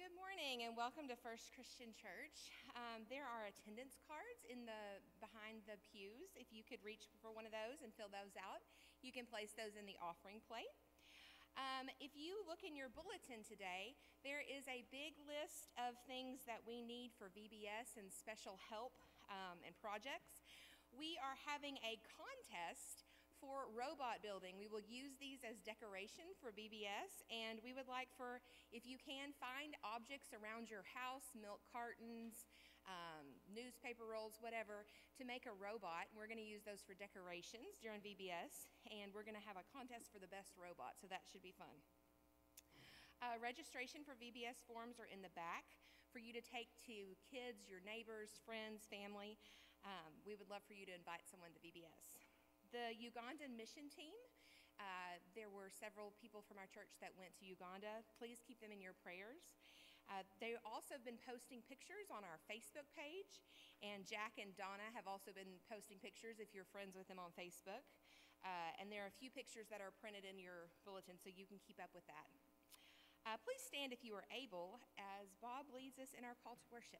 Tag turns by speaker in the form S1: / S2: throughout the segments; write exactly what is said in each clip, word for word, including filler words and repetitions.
S1: Good morning and welcome to First Christian Church. Um, there are attendance cards in the behind the pews. If you could reach for one of those and fill those out, you can place those in the offering plate. Um, if you look in your bulletin today, there is a big list of things that we need for V B S and special help um, and projects. We are having a contest for robot building. We will use these as decoration for V B S, and we would like for, if you can, find objects around your house, milk cartons, um, newspaper rolls, whatever, to make a robot. And we're going to use those for decorations during V B S, and we're going to have a contest for the best robot, so that should be fun. Uh, registration for V B S forms are in the back for you to take to kids, your neighbors, friends, family. Um, we would love for you to invite someone to V B S. The Ugandan mission team, uh, there were several people from our church that went to Uganda. Please keep them in your prayers. Uh, they've also been posting pictures on our Facebook page, and Jack and Donna have also been posting pictures if you're friends with them on Facebook. Uh, and there are a few pictures that are printed in your bulletin, so you can keep up with that. Uh, please stand if you are able as Bob leads us in our call to worship.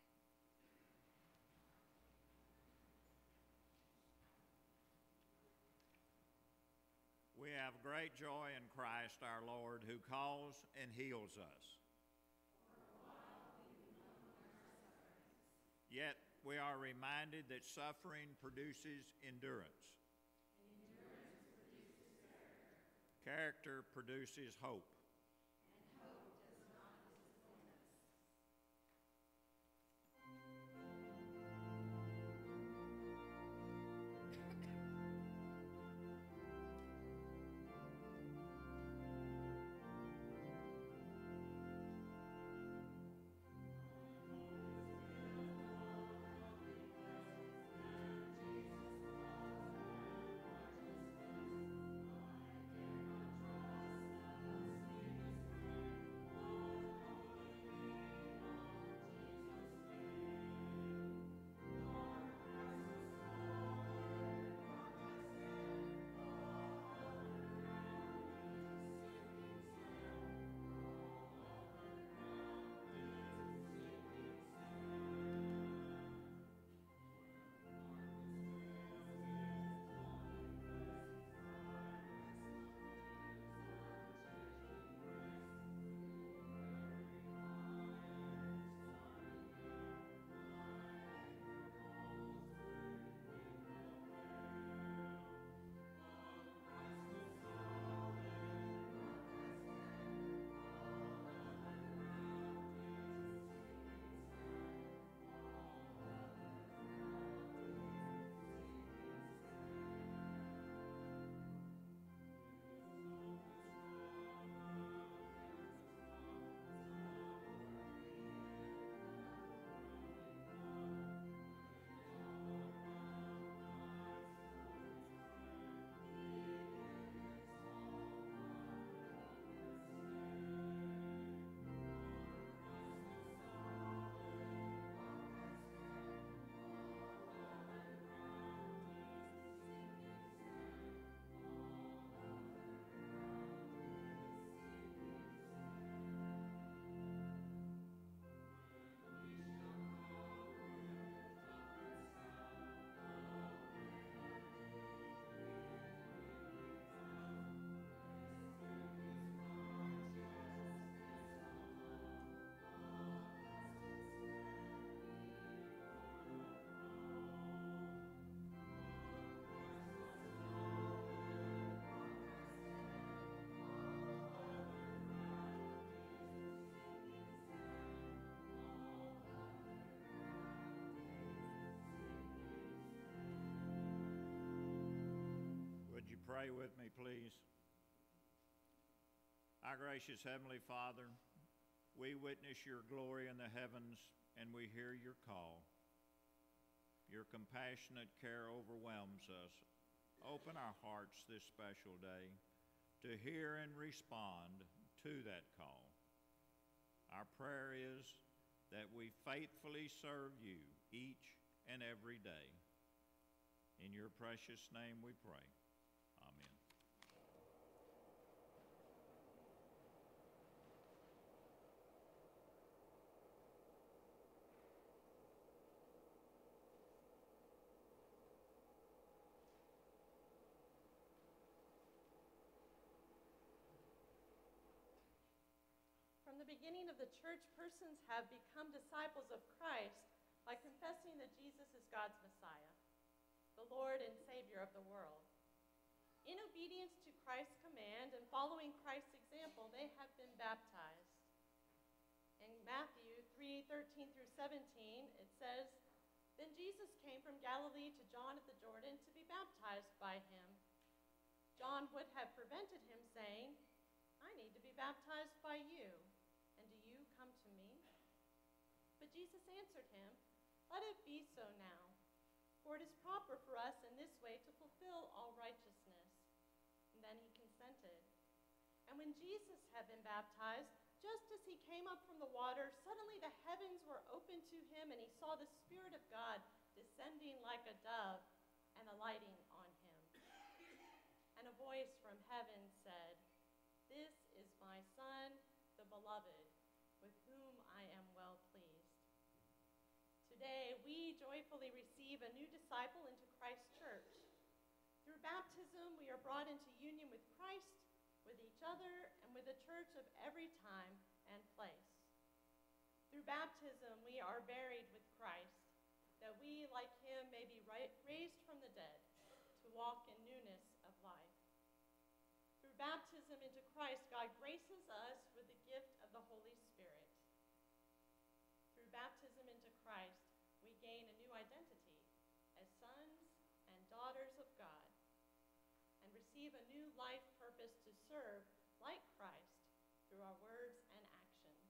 S2: We have great joy in Christ our Lord, who calls and heals us. Yet we are reminded that suffering produces endurance.
S3: And endurance produces character.
S2: Character produces hope.
S3: And hope does not disappoint us.
S2: Would you pray with me, please? Our gracious Heavenly Father, we witness your glory in the heavens and we hear your call. Your compassionate care overwhelms us. Open our hearts this special day to hear and respond to that call. Our prayer is that we faithfully serve you each and every day. In your precious name we pray. Amen.
S4: the beginning of the church, persons have become disciples of Christ by confessing that Jesus is God's Messiah, the Lord and Savior of the world. In obedience to Christ's command and following Christ's example, they have been baptized. In Matthew three thirteen through seventeen, it says, "Then Jesus came from Galilee to John at the Jordan to be baptized by him. John would have prevented him, saying, 'I need to be baptized by you, and do you come to me?' But Jesus answered him, 'Let it be so now, for it is proper for us in this way to fulfill all righteousness.' And then he consented. And when Jesus had been baptized, just as he came up from the water, suddenly the heavens were opened to him, and he saw the Spirit of God descending like a dove and alighting on him. And a voice from heaven said, 'This is my Son, the beloved, with whom I am well pleased.'" Today, we joyfully receive a new disciple into Christ's church. Through baptism, we are brought into union with Christ, with each other, and with the church of every time and place. Through baptism, we are buried with Christ, that we, like him, may be raised from the dead to walk in newness of life. Through baptism into Christ, God graces us with the gift of the Holy Spirit. Through baptism into Christ, we gain a new identity as sons and daughters of God, and receive a new life purpose to serve like Christ through our words and actions.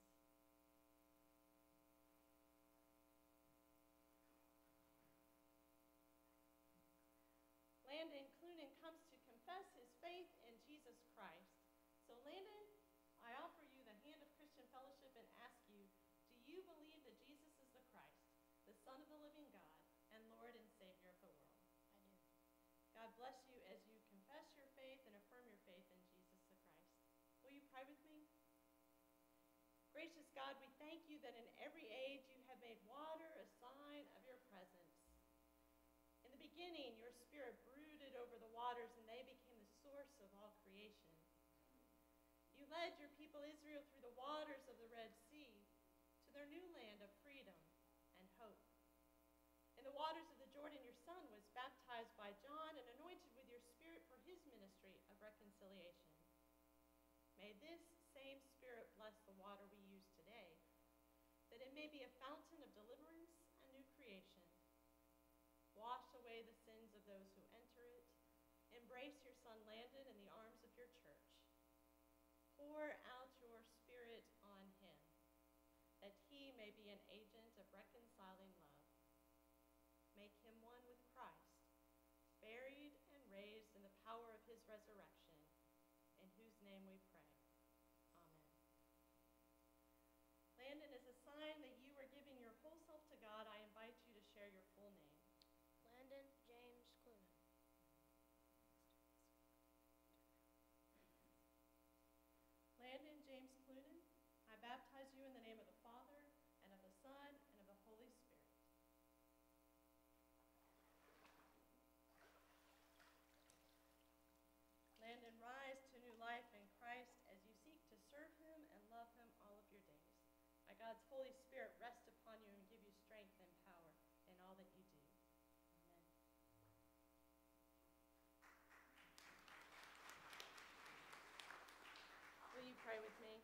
S4: Landon Clunan comes to confess his faith in Jesus Christ. So Landon, I offer you the hand of Christian fellowship and ask you, do you believe that Jesus is the Christ, the Son of the living God, and Lord and Savior of the world?
S5: I do.
S4: God bless you as you confess your faith and affirm your faith in Jesus the Christ. Will you pray with me? Gracious God, we thank you that in every age you have made water a sign of your presence. In the beginning, your Spirit brooded over the waters, and they became the source of all creation. You led your people Israel through the waters of the Red Sea to their new land of freedom and hope. In the waters of the Jordan, your Son was baptized by John and anointed with your Spirit for his ministry of reconciliation. May this same Spirit bless the water we use today, that it may be a fountain of deliverance and new creation. Wash away the sins of those who enter it. Embrace your Son Landon in the arms of your church. Pour out your Spirit on him, that he may be an agent of reconciling love. Make him one with Christ, buried and raised in the power of his resurrection, in whose name we pray. Amen. Landon, as a sign that you are giving your whole self to God, I invite you to share your full name.
S5: Landon James Clunan.
S4: Landon James Clunan, I baptize you in the name of the Father, and of the Son, and of the Holy Spirit. Landon, rise to new life in Christ as you seek to serve him and love him all of your days. May God's Holy Spirit rest upon you and give you strength and power in all that you do. Amen. Will you pray with me?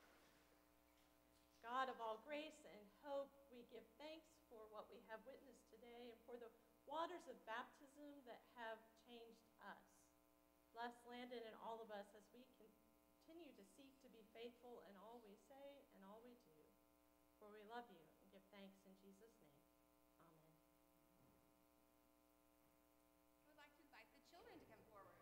S4: God of all grace and hope, we give thanks for what we have witnessed today and for the waters of baptism that have changed us. Bless Landon and all of us as we continue to seek to be faithful in all we say and all we do. For we love you and give thanks in Jesus' name. Amen.
S1: I would like to invite the children to come forward.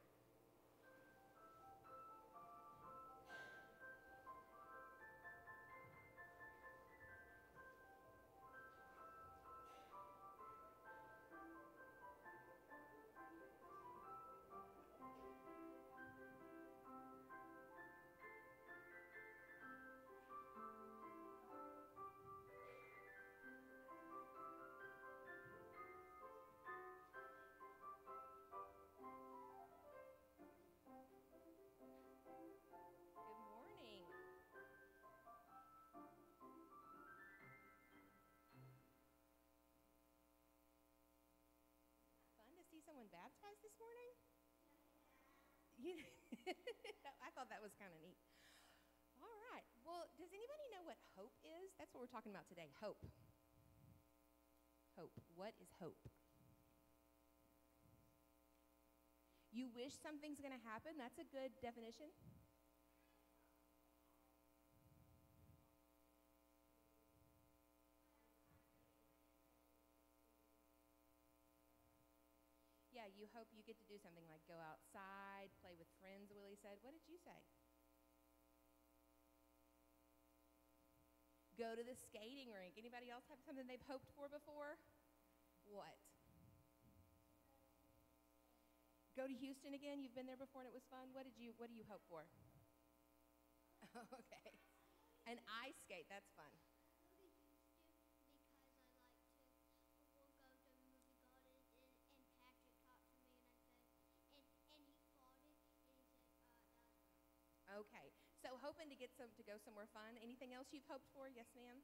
S1: You I thought that was kind of neat. All right. Well, does anybody know what hope is? That's what we're talking about today. Hope. Hope. What is hope? You wish something's going to happen. That's a good definition. Yeah, you hope you get to do something like go outside, play with friends, Willie said. What did you say? Go to the skating rink. Anybody else have something they've hoped for before? What? Go to Houston again? You've been there before and it was fun? What did you what do you hope for? Okay. An ice skate, that's fun. Okay, so hoping to get some to go somewhere fun. Anything else you've hoped for? Yes, ma'am.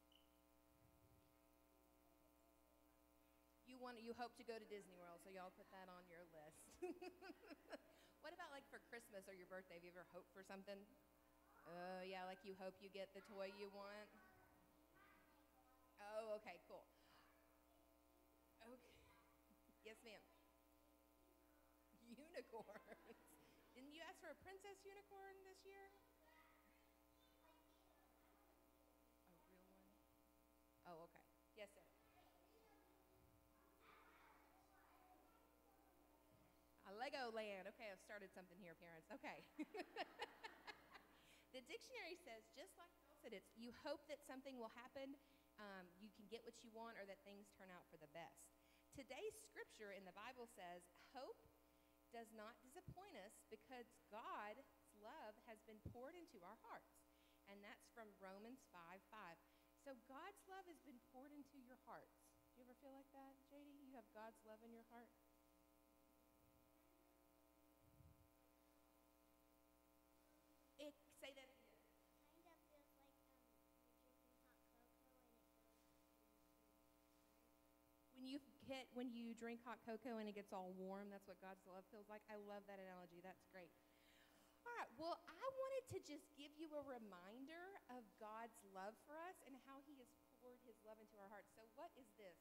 S1: You want you hope to go to Disney World, so y'all put that on your list. What about like for Christmas or your birthday? Have you ever hoped for something? Oh yeah, like you hope you get the toy you want. Oh, okay, cool. Okay, yes, ma'am. Unicorns. Didn't you ask for a princess unicorn this year? A real one? Oh, okay. Yes, sir. A Lego land. Okay, I've started something here, parents. Okay. The dictionary says, just like Phil said, it's you hope that something will happen, um, you can get what you want, or that things turn out for the best. Today's scripture in the Bible says, hope does not disappoint us because God's love has been poured into our hearts. And that's from Romans five five. So God's love has been poured into your hearts. Do you ever feel like that, J D? You have God's love in your heart? It, say that again.
S5: Kind of feels like um, you're drinking hot cocoa and it goes into
S1: When you get when you drink hot cocoa and it gets all warm, that's what God's love feels like. I love that analogy. That's great. All right. Well, I wanted to just give you a reminder of God's love for us and how He has poured His love into our hearts. So, what is this?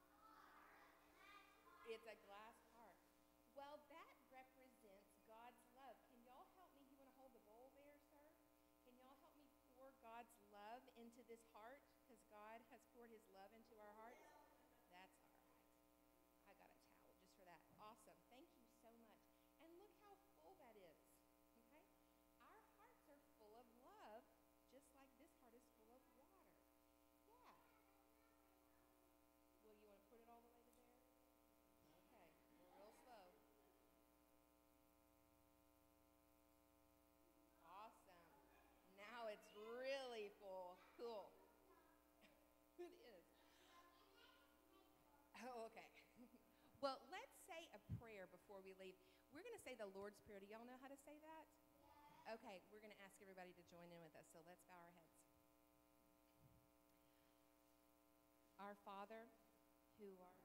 S1: It's a glass heart. Well, that represents God's love. Can y'all help me? You want to hold the bowl there, sir? Can y'all help me pour God's love into this heart? Because God has poured His love into our hearts. That's all right. I got a towel just for that. Awesome. Thank you so much. And look how full that is. Okay? Our hearts are full of love, just like this heart is full of water. Yeah. Well, you want to put it all the way to there? Okay. We're real slow. Awesome. Now it's really full. Cool. It is. Oh, okay. Well, let's say a prayer before we leave. We're going to say the Lord's Prayer. Do y'all know how to say that? Okay, we're going to ask everybody to join in with us. So let's bow our heads. Our Father, who art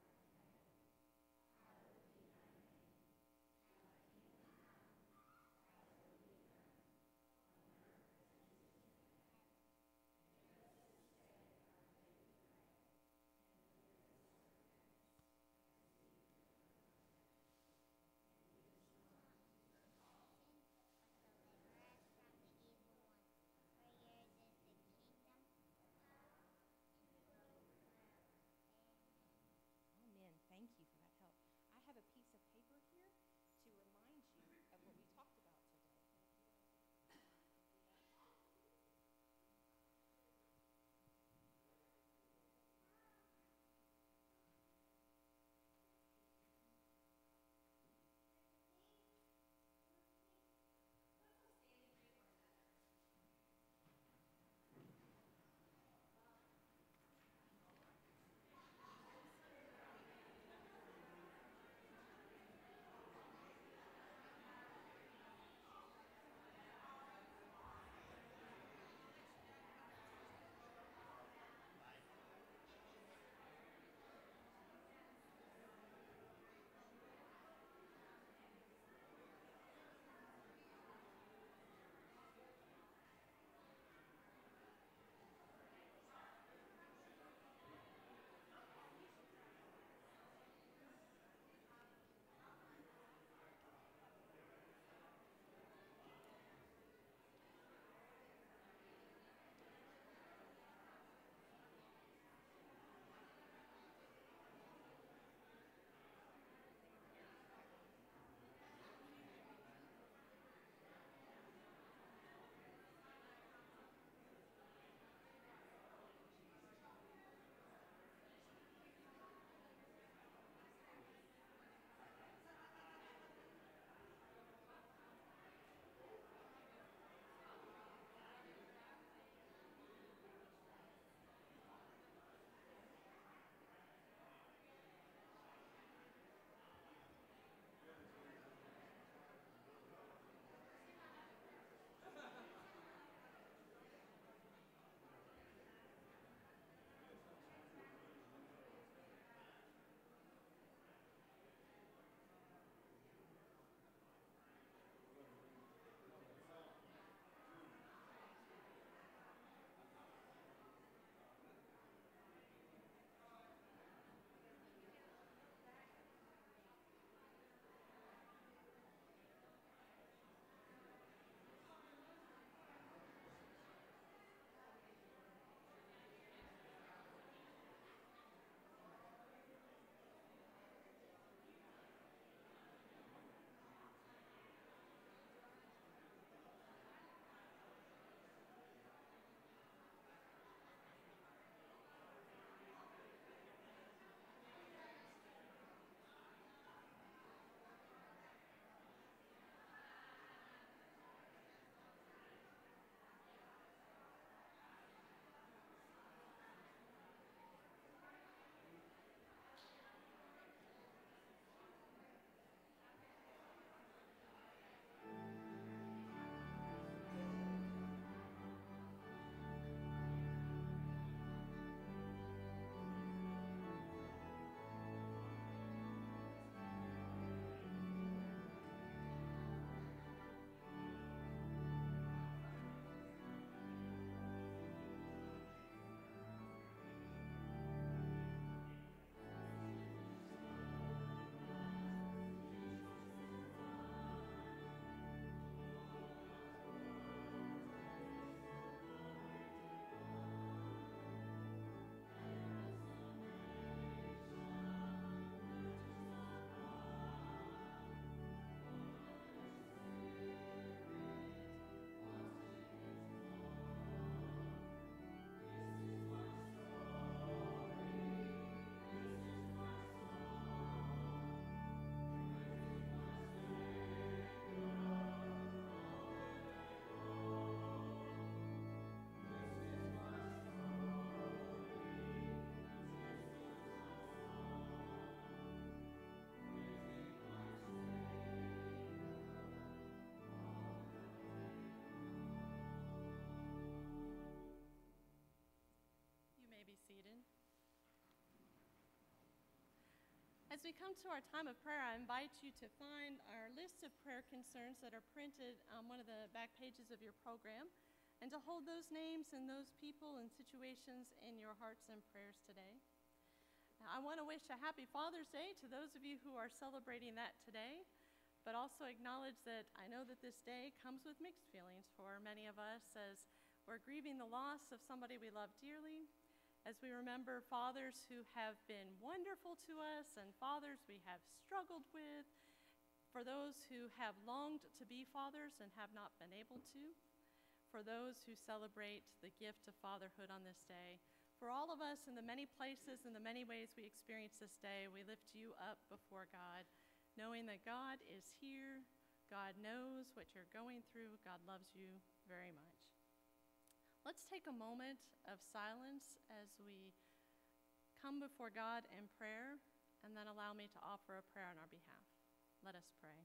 S4: As we come to our time of prayer, I invite you to find our list of prayer concerns that are printed on one of the back pages of your program, and to hold those names and those people and situations in your hearts and prayers today. Now, I want to wish a happy Father's Day to those of you who are celebrating that today, but also acknowledge that I know that this day comes with mixed feelings for many of us as we're grieving the loss of somebody we love dearly, as we remember fathers who have been wonderful to us and fathers we have struggled with, for those who have longed to be fathers and have not been able to, for those who celebrate the gift of fatherhood on this day. For all of us in the many places and the many ways we experience this day, we lift you up before God, knowing that God is here, God knows what you're going through, God loves you very much. Let's take a moment of silence as we come before God in prayer, and then allow me to offer a prayer on our behalf. Let us pray.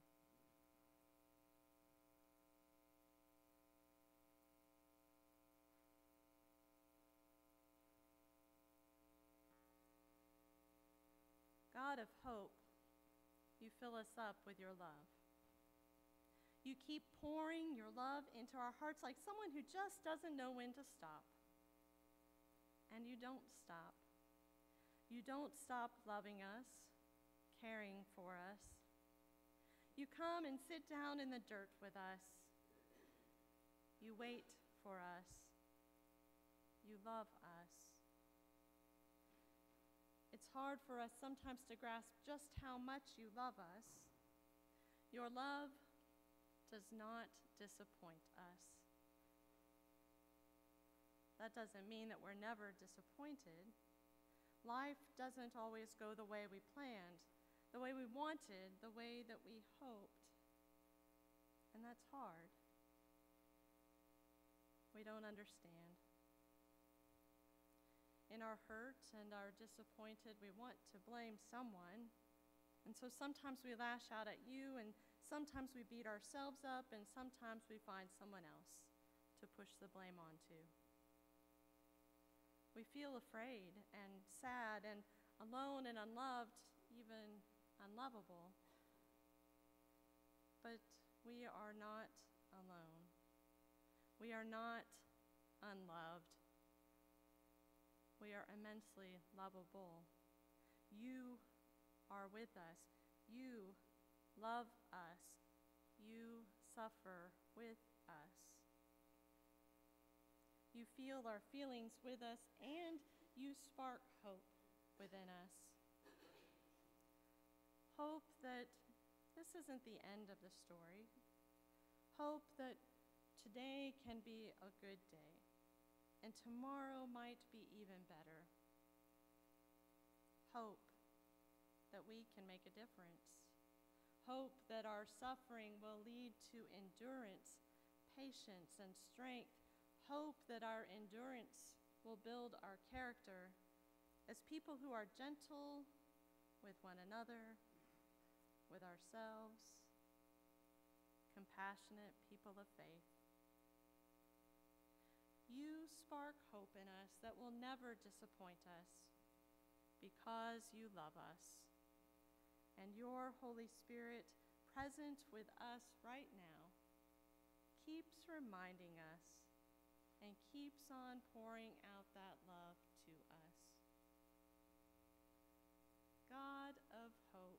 S4: God of hope, you fill us up with your love. You keep pouring your love into our hearts like someone who just doesn't know when to stop. And you don't stop. You don't stop loving us, caring for us. You come and sit down in the dirt with us. You wait for us. You love us. It's hard for us sometimes to grasp just how much you love us. Your love does not disappoint us. That doesn't mean that we're never disappointed. Life doesn't always go the way we planned, the way we wanted, the way that we hoped. And that's hard. We don't understand. In our hurt and our disappointed, we want to blame someone. And so sometimes we lash out at you, and sometimes we beat ourselves up, and sometimes we find someone else to push the blame onto. We feel afraid and sad and alone and unloved, even unlovable. But we are not alone. We are not unloved. We are immensely lovable. You are with us. You love us. You suffer with us. You feel our feelings with us, and you spark hope within us. Hope that this isn't the end of the story. Hope that today can be a good day, and tomorrow might be even better. Hope that we can make a difference. Hope that our suffering will lead to endurance, patience, and strength. Hope that our endurance will build our character as people who are gentle with one another, with ourselves, compassionate people of faith. You spark hope in us that will never disappoint us because you love us. And your Holy Spirit, present with us right now, keeps reminding us and keeps on pouring out that love to us. God of hope,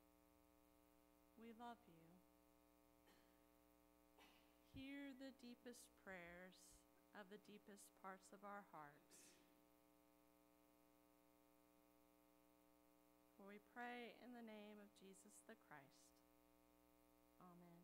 S4: we love you. Hear the deepest prayers of the deepest parts of our hearts. For we pray in the name of Jesus the Christ. Amen.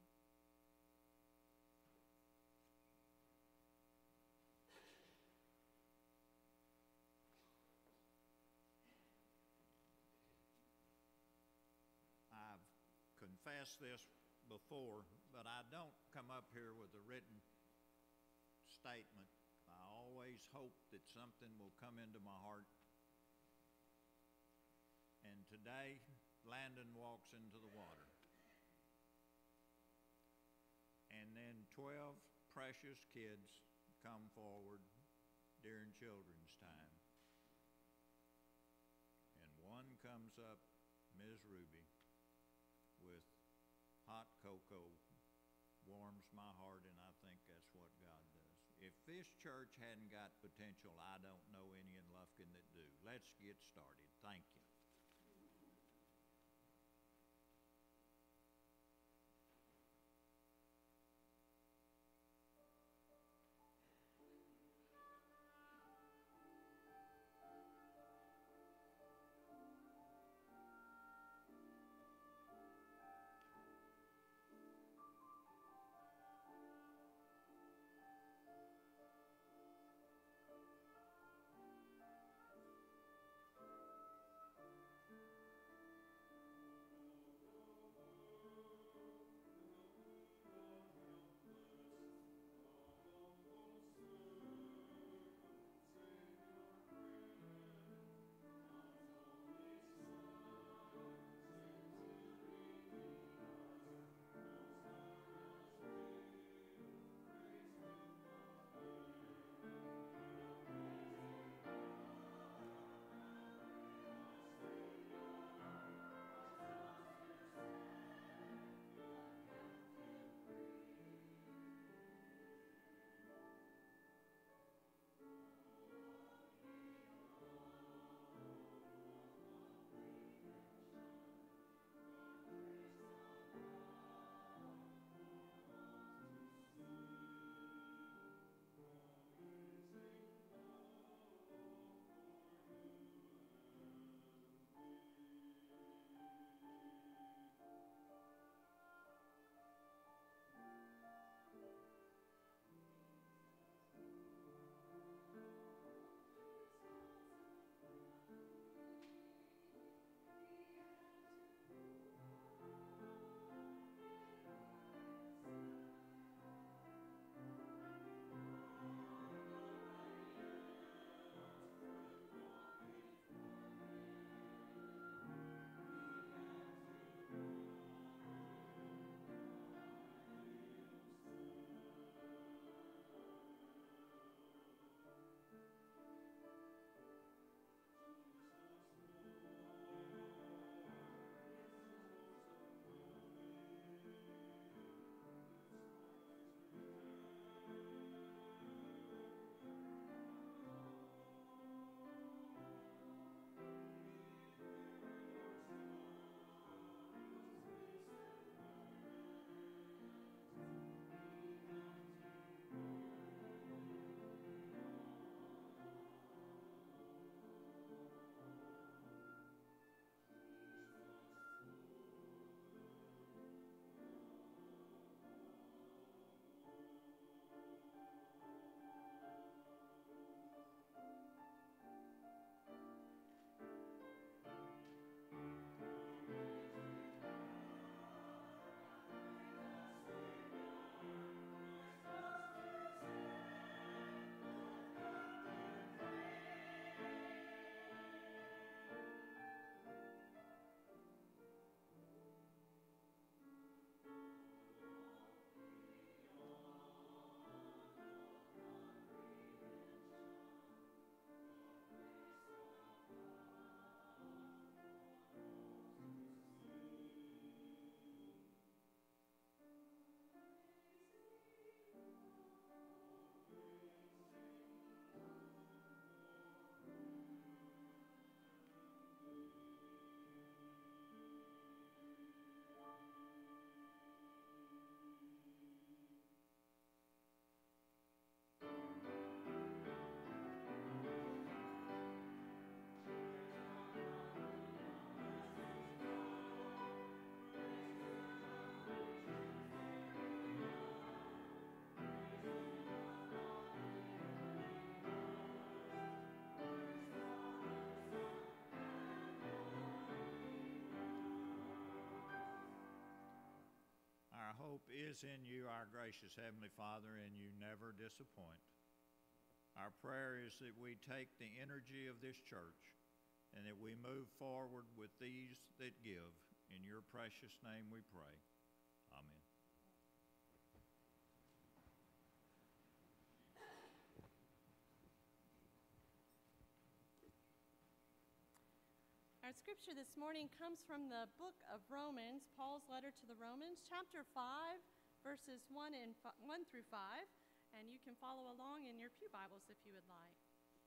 S2: I've confessed this before, but I don't come up here with a written statement. I always hope that something will come into my heart. And today, Landon walks into the water. And then twelve precious kids come forward during children's time. And one comes up Miz Ruby with hot cocoa warms my heart, and I think that's what God does. If this church hadn't got potential, I don't know any in Lufkin that do. Let's get started. Thank you. Our hope is in you, our gracious Heavenly Father, and you never disappoint. Our prayer is that we take the energy of this church and that we move forward with these that give. In your precious name we pray. Amen.
S4: Our scripture this morning comes from the book of Romans, Paul's letter to the Romans, chapter five, verses one, and f- one through five, and you can follow along in your pew Bibles if you would like.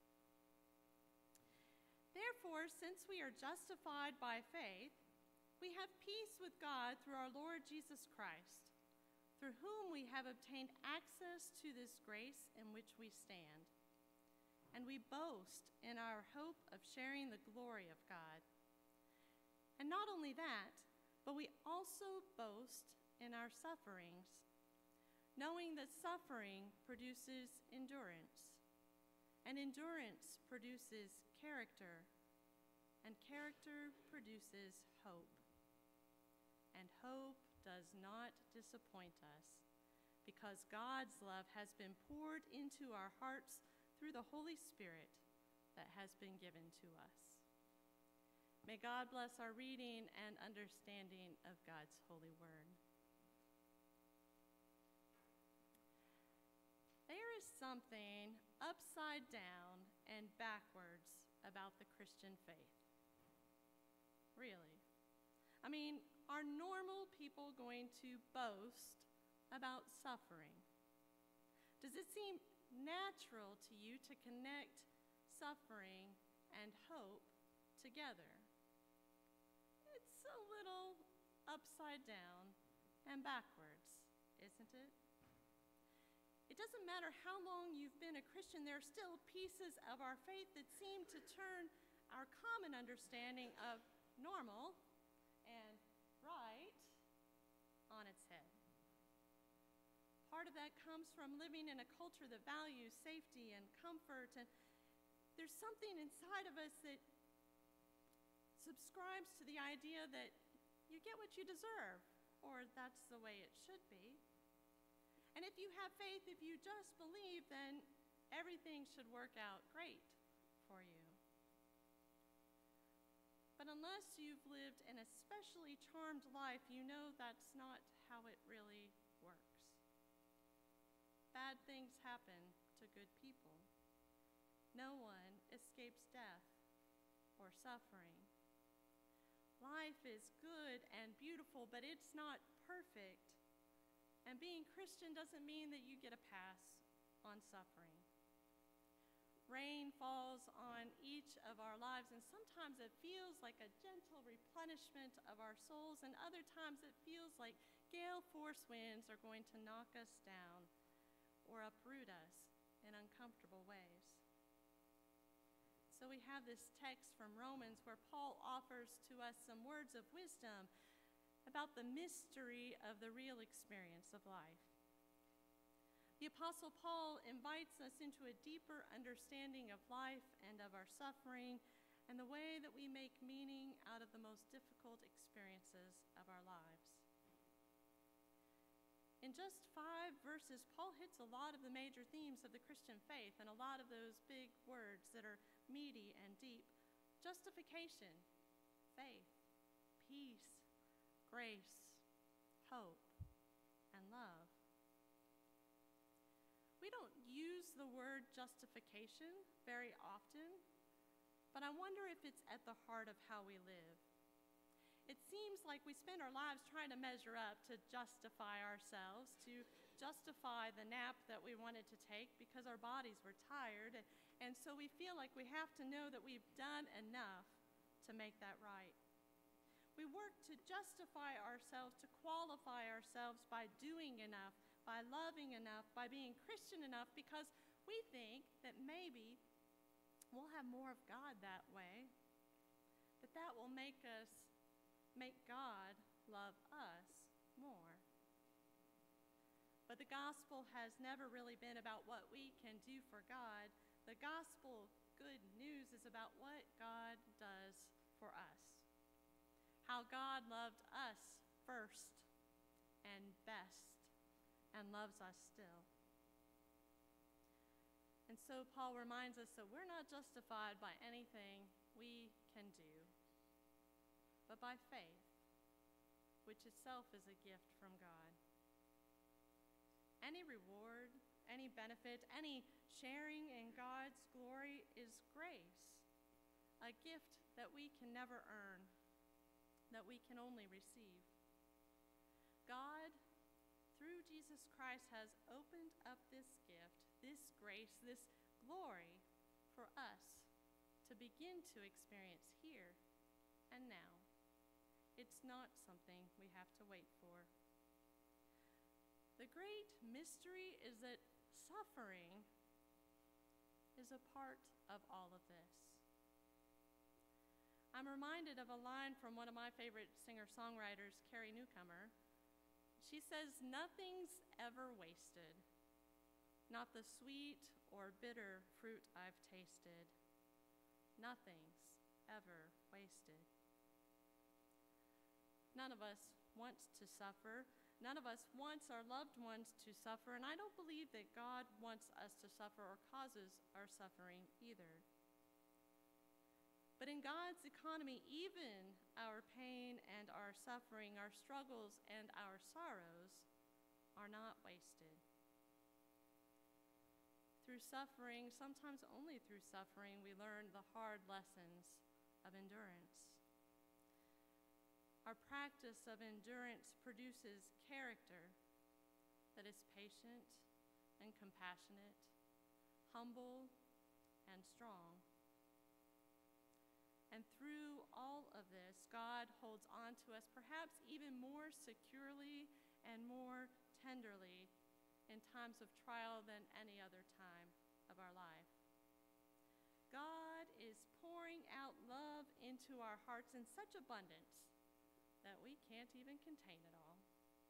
S4: Therefore, since we are justified by faith, we have peace with God through our Lord Jesus Christ, through whom we have obtained access to this grace in which we stand. And we boast in our hope of sharing the glory of God. And not only that, but we also boast in our sufferings, knowing that suffering produces endurance, and endurance produces character, and character produces hope. And hope does not disappoint us, because God's love has been poured into our hearts through the Holy Spirit that has been given to us. May God bless our reading and understanding of God's holy word. There is something upside down and backwards about the Christian faith. Really. I mean, are normal people going to boast about suffering? Does it seem natural to you to connect suffering and hope together? It's a little upside down and backwards, isn't it? It doesn't matter how long you've been a Christian, there are still pieces of our faith that seem to turn our common understanding of normal and right on its head. Part of that comes from living in a culture that values safety and comfort, and there's something inside of us that subscribes to the idea that you get what you deserve, or that's the way it should be. And if you have faith, if you just believe, then everything should work out great for you. But unless you've lived an especially charmed life, you know that's not how it really works. Bad things happen to good people. No one escapes death or suffering. Life is good and beautiful, but it's not perfect. And being Christian doesn't mean that you get a pass on suffering. Rain falls on each of our lives, and sometimes it feels like a gentle replenishment of our souls, and other times it feels like gale force winds are going to knock us down or uproot us in uncomfortable ways. So we have this text from Romans where Paul offers to us some words of wisdom about the mystery of the real experience of life. The Apostle Paul invites us into a deeper understanding of life and of our suffering and the way that we make meaning out of the most difficult experiences of our lives. In just five verses, Paul hits a lot of the major themes of the Christian faith and a lot of those big words that are meaty and deep. Justification, faith, peace, grace, hope, and love. We don't use the word justification very often, but I wonder if it's at the heart of how we live. It seems like we spend our lives trying to measure up to justify ourselves, to justify the nap that we wanted to take because our bodies were tired, and so we feel like we have to know that we've done enough to make that right. We work to justify ourselves, to qualify ourselves by doing enough, by loving enough, by being Christian enough, because we think that maybe we'll have more of God that way, that that will make us make God love us more. But the gospel has never really been about what we can do for God. The gospel good news is about what God does for us. How God loved us first and best and loves us still. And so Paul reminds us that we're not justified by anything we can do, but by faith, which itself is a gift from God. Any reward, any benefit, any sharing in God's glory is grace, a gift that we can never earn, that we can only receive. God, through Jesus Christ, has opened up this gift, this grace, this glory for us to begin to experience here and now. It's not something we have to wait for. The great mystery is that suffering is a part of all of this. I'm reminded of a line from one of my favorite singer-songwriters, Carrie Newcomer. She says, "Nothing's ever wasted, not the sweet or bitter fruit I've tasted. Nothing's ever wasted." None of us wants to suffer. None of us wants our loved ones to suffer, and I don't believe that God wants us to suffer or causes our suffering either. But in God's economy, even our pain and our suffering, our struggles and our sorrows are not wasted. Through suffering, sometimes only through suffering, we learn the hard lessons of endurance. Our practice of endurance produces character that is patient and compassionate, humble and strong. And through all of this, God holds on to us perhaps even more securely and more tenderly in times of trial than any other time of our life. God is pouring out love into our hearts in such abundance that we can't even contain it all.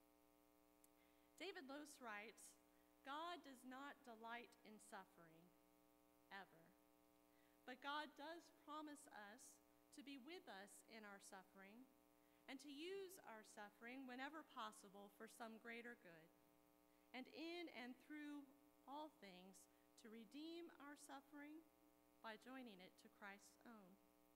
S4: David Lose writes, "God does not delight in suffering, ever. But God does promise us to be with us in our suffering and to use our suffering whenever possible for some greater good, and in and through all things to redeem our suffering by joining it to Christ's own.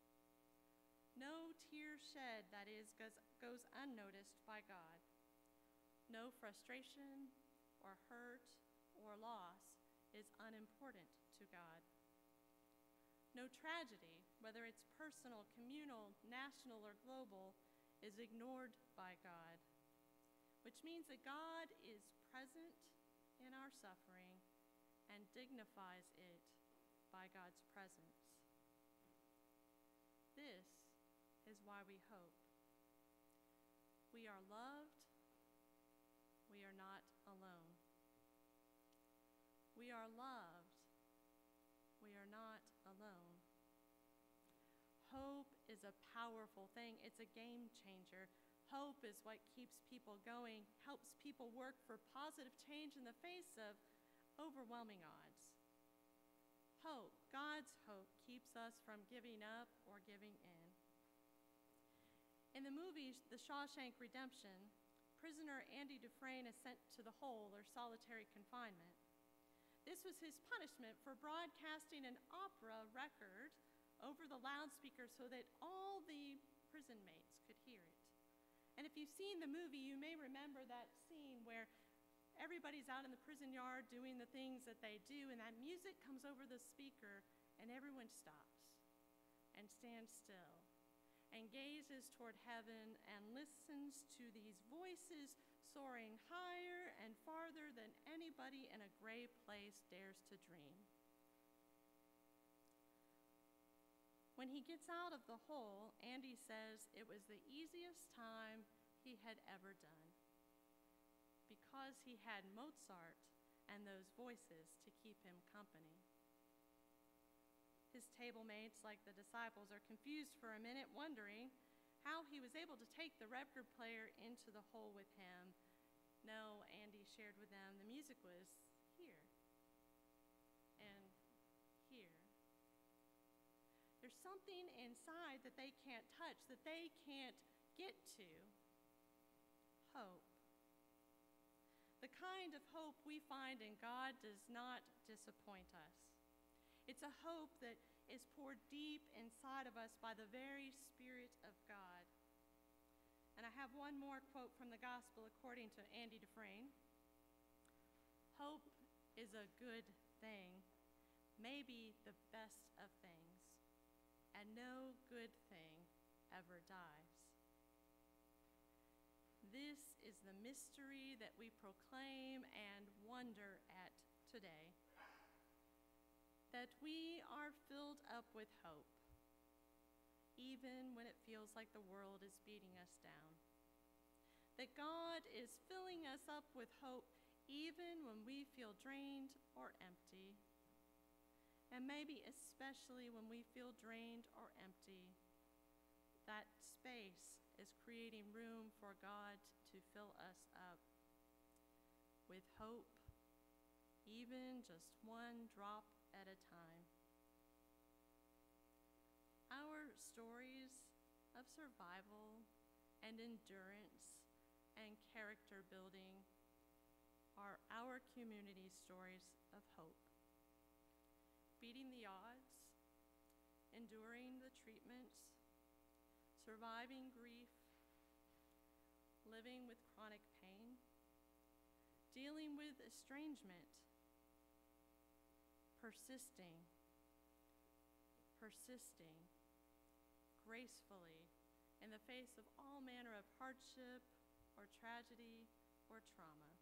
S4: No tear shed, that is, goes, goes unnoticed by God. No frustration or hurt or loss is unimportant to God. No tragedy, whether it's personal, communal, national, or global, is ignored by God, which means that God is present in our suffering and dignifies it by God's presence. This is why we hope. We are loved. We are not alone. We are loved. We are not alone. Hope is a powerful thing. It's a game changer. Hope is what keeps people going, helps people work for positive change in the face of overwhelming odds. Hope, God's hope, keeps us from giving up or giving in. In the movie The Shawshank Redemption, prisoner Andy Dufresne is sent to the hole or solitary confinement. This was his punishment for broadcasting an opera record over the loudspeaker so that all the prison mates could hear it. And if you've seen the movie, you may remember that scene where everybody's out in the prison yard doing the things that they do, and that music comes over the speaker, and everyone stops and stands still and gazes toward heaven and listens to these voices soaring higher and farther than anybody in a gray place dares to dream. When he gets out of the hole, Andy says it was the easiest time he had ever done because he had Mozart and those voices to keep him company. His table mates, like the disciples, are confused for a minute, wondering how he was able to take the record player into the hole with him. No, Andy shared with them, the music was here and here. There's something inside that they can't touch, that they can't get to. Hope. The kind of hope we find in God does not disappoint us. It's a hope that is poured deep inside of us by the very Spirit of God. And I have one more quote from the Gospel according to Andy Dufresne. Hope is a good thing, maybe the best of things, and no good ever dies. This is the mystery that we proclaim and wonder at today. That we are filled up with hope, even when it feels like the world is beating us down. That God is filling us up with hope, even when we feel drained or empty. And maybe especially when we feel drained or empty, that space is creating room for God to fill us up with hope, even just one drop at a time. Our stories of survival and endurance and character building are our community's stories of hope. Beating the odds, enduring the treatments, surviving grief, living with chronic pain, dealing with estrangement, persisting, persisting gracefully in the face of all manner of hardship or tragedy or trauma.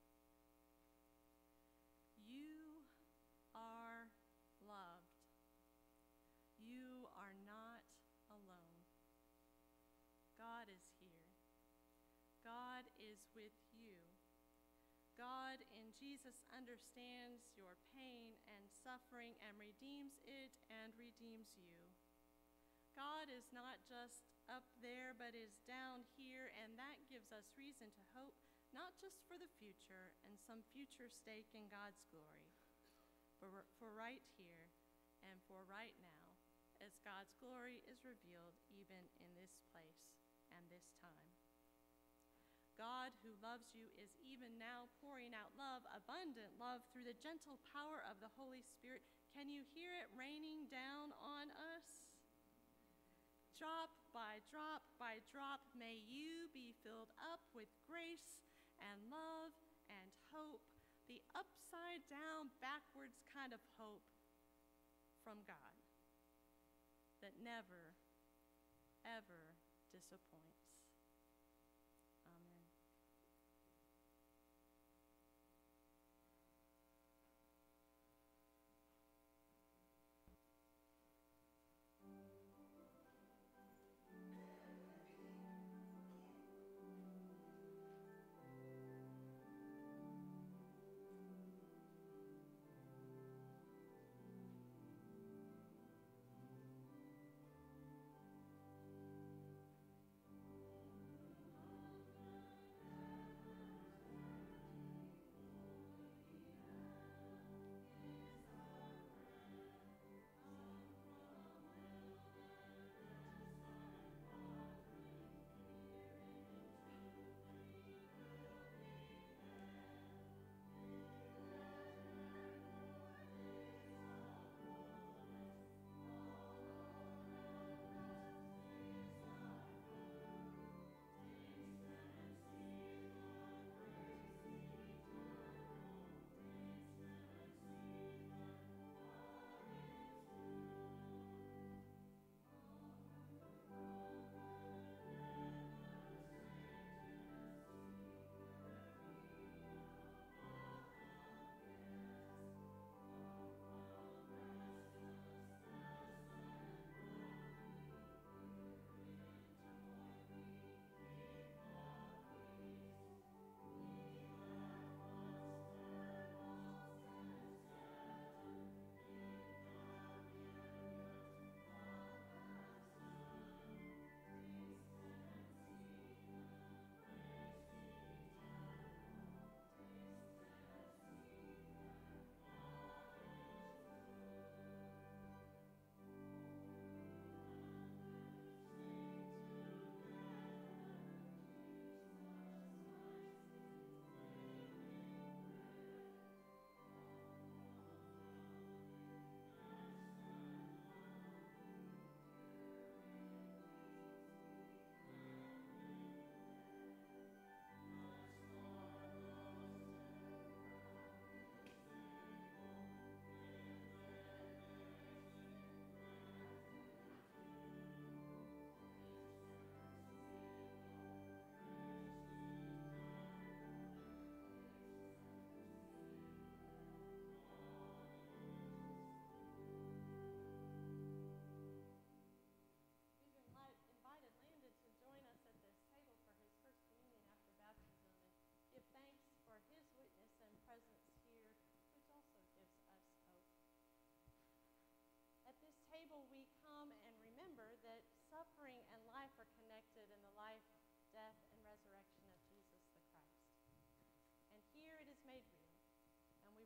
S4: You are loved. You are not alone. God is here. God is with you. God in Jesus understands your pain and suffering and redeems it and redeems you. God is not just up there, but is down here, and that gives us reason to hope, not just for the future and some future stake in God's glory, but for right here and for right now, as God's glory is revealed even in this place and this time. God who loves you is even now pouring out love, abundant love, through the gentle power of the Holy Spirit. Can you hear it raining down on us? Drop by drop by drop, may you be filled up with grace and love and hope, the upside down, backwards kind of hope from God that never, ever disappoints. Amen.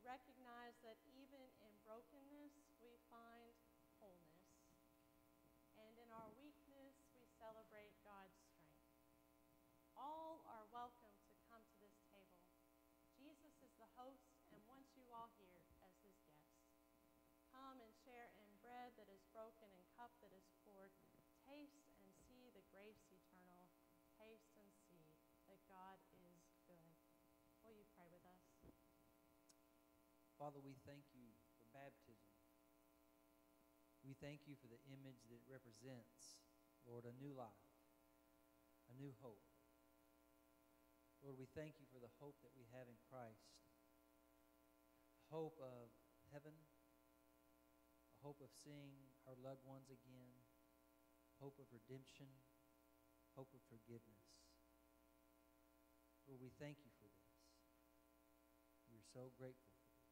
S4: recognize that even in brokenness, we find wholeness. And in our weakness, we celebrate God's strength. All are welcome to come to this table. Jesus is the host and wants you all here as his guests. Come and share in bread that is broken and cup that is poured. Taste and see the grace eternal. Taste and see that God is good. Will you pray with us?
S6: Father, we thank you for baptism. We thank you for the image that it represents, Lord, a new life, a new hope. Lord, we thank you for the hope that we have in Christ, hope of heaven, a hope of seeing our loved ones again, hope of redemption, hope of forgiveness. Lord, we thank you for this. We are so grateful for this.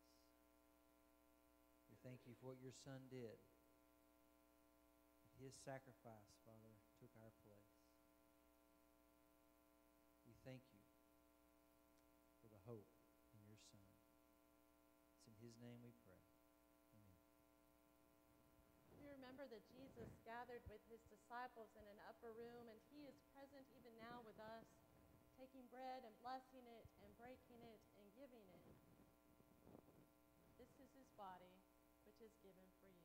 S6: We thank you for what your Son did. His sacrifice, Father, took our place. We thank you for the hope in your Son. It's in his name we pray. Amen.
S4: We remember that Jesus gathered with his disciples in an upper room, and he is present even now with us, taking bread and blessing it and breaking it and giving it. This is his body, which is given for you.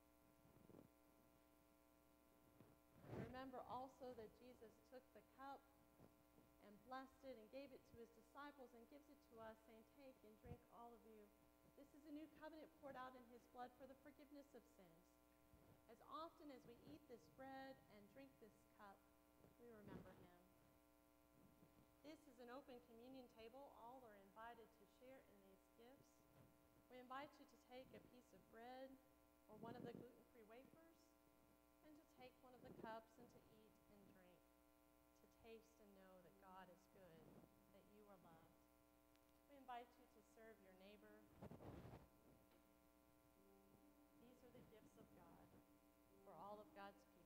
S4: Remember also that Jesus took the cup and blessed it and gave it to his disciples and gives it to us, saying, "Take and drink, all of you. This is a new covenant poured out in his blood for the forgiveness of sins." As often as we eat this bread and drink this cup, we remember him. This is an open communion table. All are invited to share in these gifts. We invite you to take a piece of bread or one of the gluten-free wafers, and to take one of the cups and to eat and drink, to taste and know that God is good, that you are loved. We invite you to serve your neighbor. These are the gifts of God for all of God's people.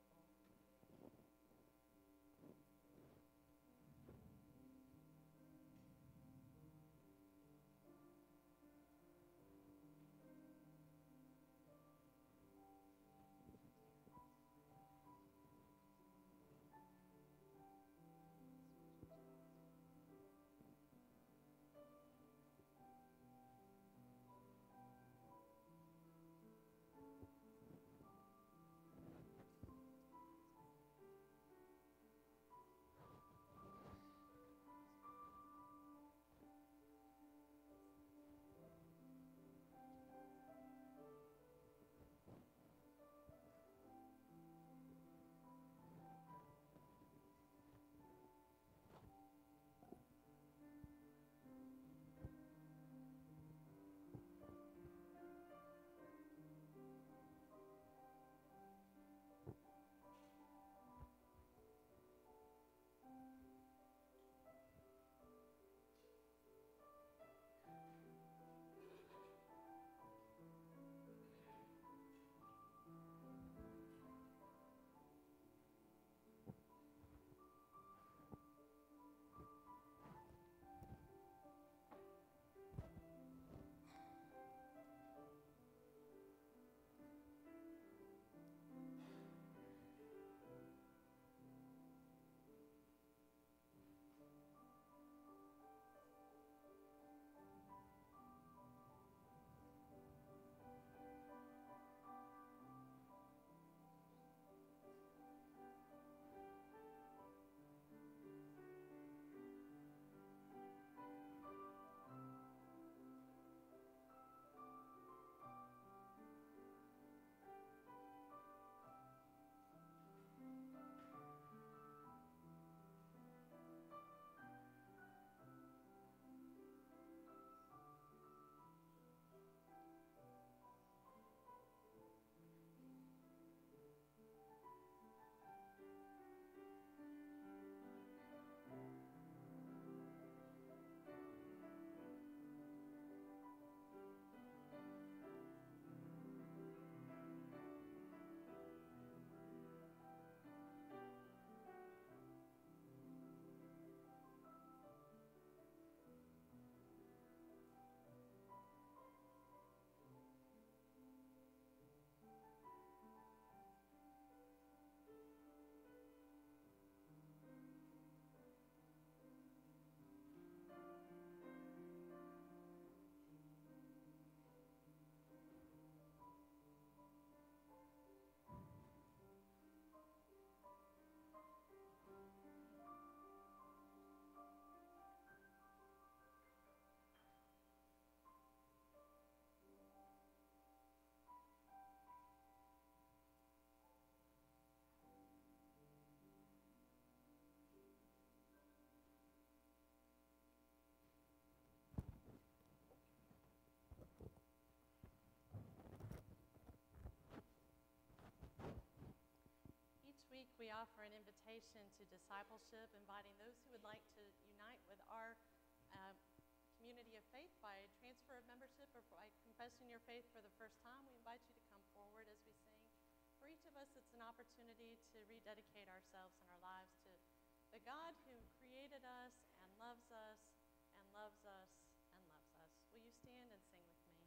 S4: we offer an invitation to discipleship, inviting those who would like to unite with our uh, community of faith by transfer of membership or by confessing your faith for the first time. We invite you to come forward as we sing. For each of us, it's an opportunity to rededicate ourselves and our lives to the God who created us and loves us and loves us and loves us. Will you stand and sing with me?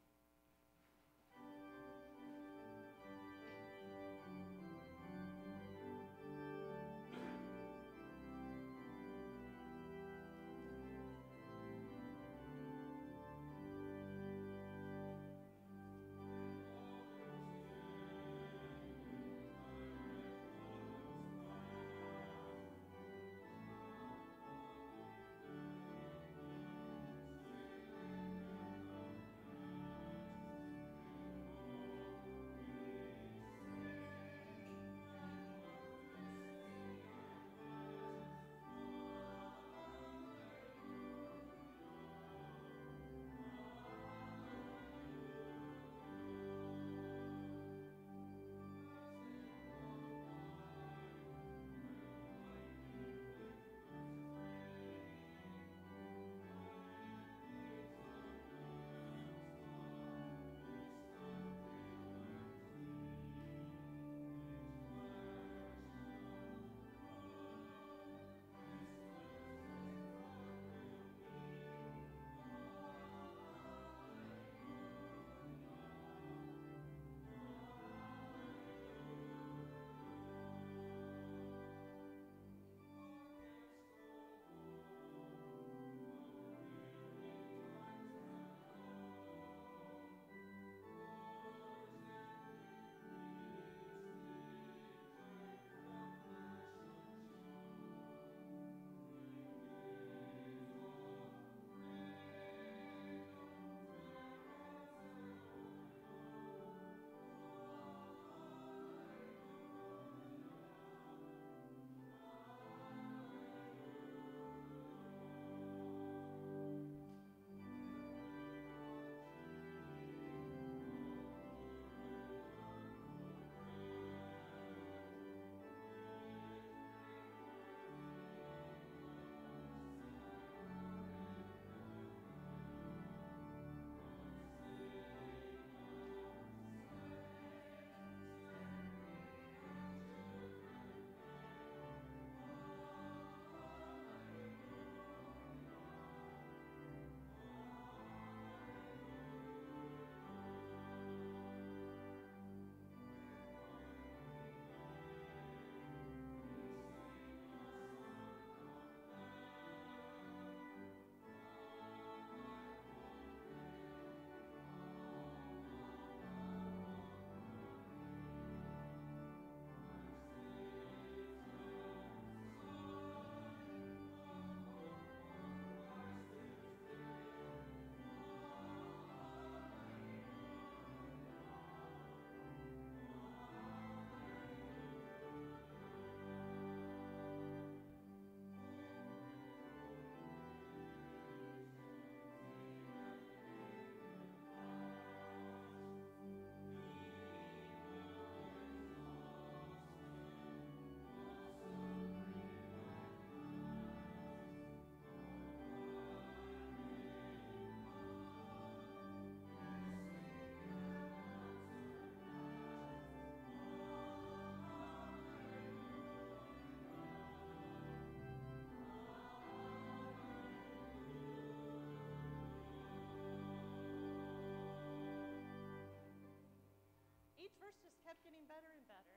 S4: Each verse just kept getting better and better.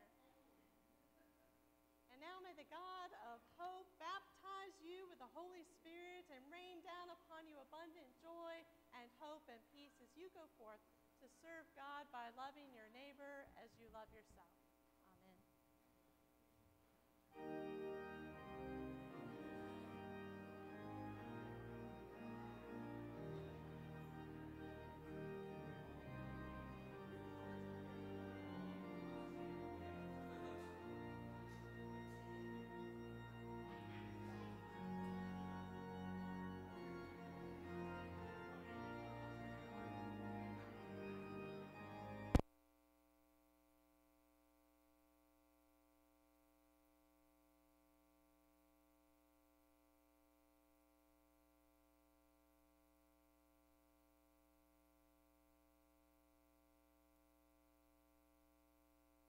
S4: And now may the God of hope baptize you with the Holy Spirit and rain down upon you abundant joy and hope and peace as you go forth to serve God by loving your neighbor as you love yourself.